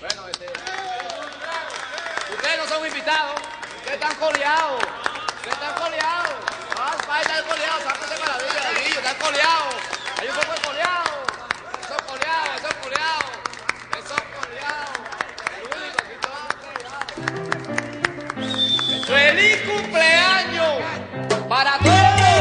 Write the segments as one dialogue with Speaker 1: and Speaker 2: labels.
Speaker 1: Bueno, ustedes no son invitados, ustedes están coleados, Ah, están coleados, sáquense con la vida, niños, están coleados. Hay un poco de coleados, esos coleados. El único, aquí todos coleados. ¡Feliz cumpleaños para todos!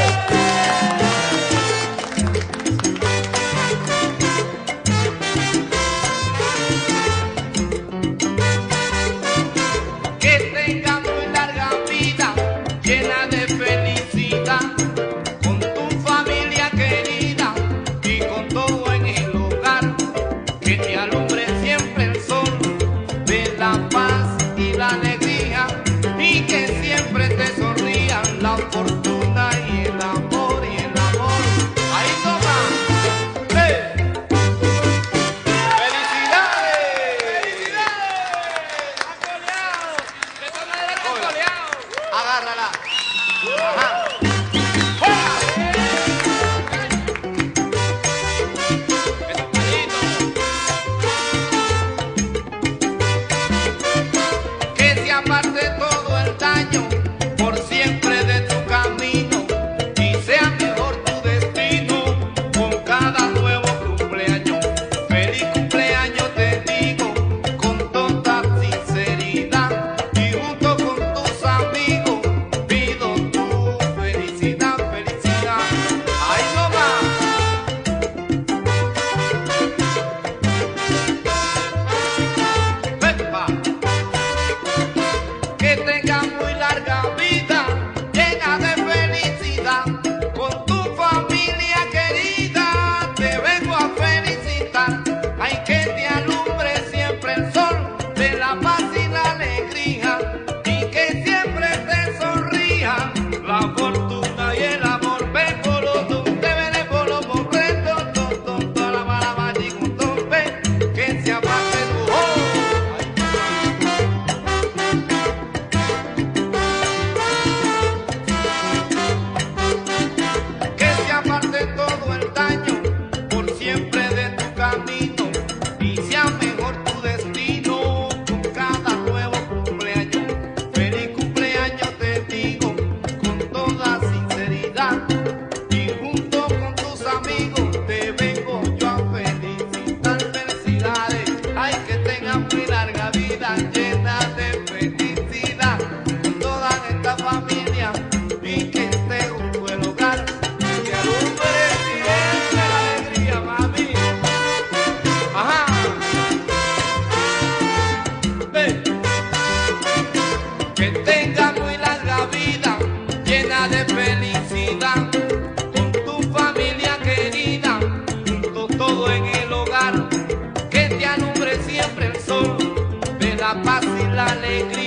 Speaker 1: La fortuna y el amor, ahí toma. ¡Felicidades! ¡Han coleado! De esa manera que han coleado. Agárrala. Ajá. Que se aparte todo el daño por siempre de tu camino y sea mejor tu destino con cada nuevo cumpleaños. Feliz cumpleaños te digo con toda sinceridad y junto con tus amigos pido tu felicidad, felicidad. ¡Ay, no más! ¡Pepa! Que tengas muy larga vida llena de felicidad con tu familia querida. Te vengo a felicitar. Ay, que te alumbre siempre el sol de la paz y la alegría y que siempre te sonría la fortuna y el amor. Ven por los dos, te veré por los completos, toda la mala machicutón, ven que se aparte tu aparte todo el daño por siempre de tu camino y sea mejor tu destino con cada nuevo cumpleaños. Feliz cumpleaños te digo con toda sinceridad y junto con tus amigos te vengo yo a felicitar. Felicidades, ay, que tengas muy larga vida llena de felicidad con toda esta familia y que esté junto el hogar. Que tenga muy larga vida llena de felicidad con tu familia querida, junto todo en el hogar, que te alumbre siempre el sol de la paz y la alegría.